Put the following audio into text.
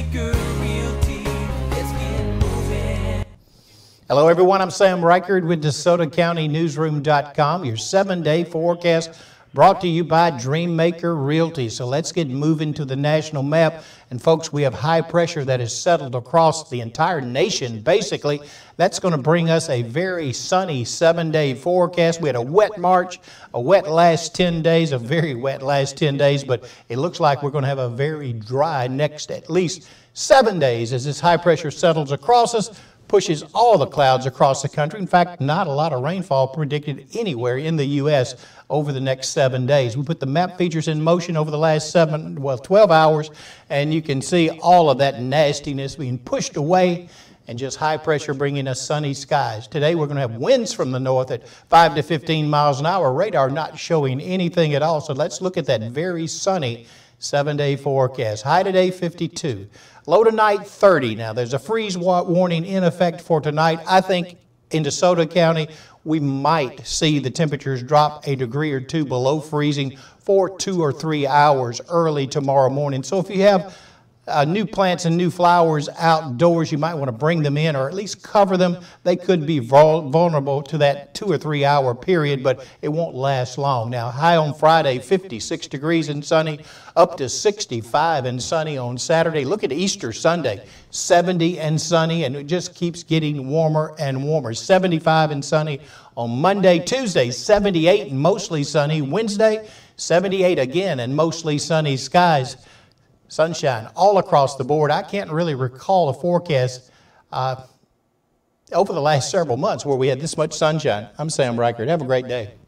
Dreammaker Realty. Let's get moving. Hello everyone, I'm Sam Reichard with DeSotoCountyNewsroom.com, your 7-day forecast brought to you by Dreammaker Realty. So let's get moving to the national map. And folks, we have high pressure that has settled across the entire nation, basically. That's going to bring us a very sunny 7-day forecast. We had a wet March, a wet last 10 days, a very wet last 10 days, but it looks like we're going to have a very dry next at least 7 days as this high pressure settles across us, pushes all the clouds across the country. In fact, not a lot of rainfall predicted anywhere in the U.S. over the next 7 days. We put the map features in motion over the last 12 hours, and you can see all of that nastiness being pushed away and just high pressure bringing us sunny skies. Today we're going to have winds from the north at 5 to 15 miles an hour. Radar not showing anything at all, so let's look at that very sunny 7-day forecast. High today 52. Low tonight 30. Now there's a freeze warning in effect for tonight. I think in DeSoto County we might see the temperatures drop a degree or two below freezing for 2 or 3 hours early tomorrow morning. So if you have new plants and new flowers outdoors, you might want to bring them in or at least cover them. They could be vulnerable to that 2 or 3 hour period, but it won't last long. Now, high on Friday, 56 degrees and sunny, up to 65 and sunny on Saturday. Look at Easter Sunday, 70 and sunny, and it just keeps getting warmer and warmer. 75 and sunny on Monday. Tuesday, 78 and mostly sunny. Wednesday, 78 again and mostly sunny skies. Sunshine all across the board. I can't really recall a forecast over the last several months where we had this much sunshine. I'm Sam Reichard. Have a great day.